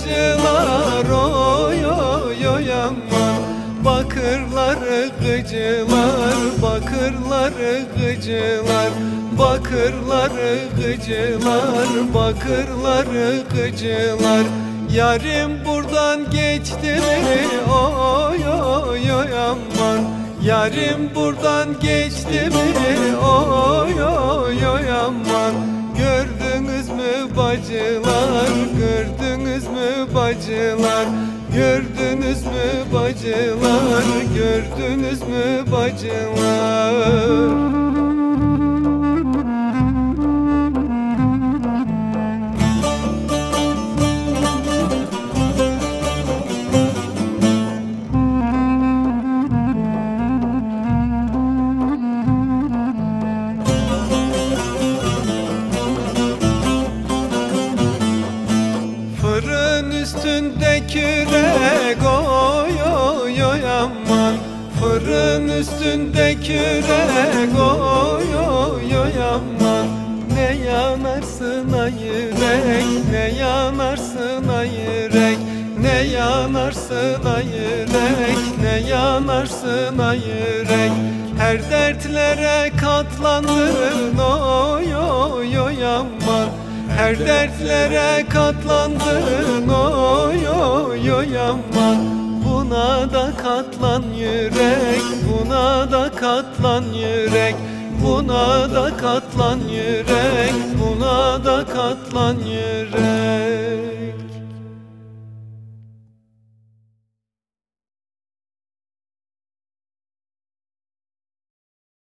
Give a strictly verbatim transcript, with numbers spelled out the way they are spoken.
gıcılar, oy oy oy aman. Bakırları gıcılar, bakırları gıcılar, bakırları gıcılar, bakırları gıcılar. Yarim buradan geçti mi, oy oy oy aman. Yarim buradan geçti mi, oy oy oy aman. Gördünüz mü bacılar, gördünüz mü bacılar, gördünüz mü bacılar, gördünüz mü bacılar? Fırın üstünde kürek, oy oy oy aman. Fırın üstünde kürek, oy oy oy aman. Ne yanarsın ay yürek, ne yanarsın ay yürek, ne yanarsın ay yürek, ne yanarsın ay yürek. Her dertlere katlandın, oy oy oy aman. Her dertlere katlandın, oy oy oy aman. Buna da katlan yürek, buna da katlan yürek, buna da katlan yürek, buna da katlan yürek.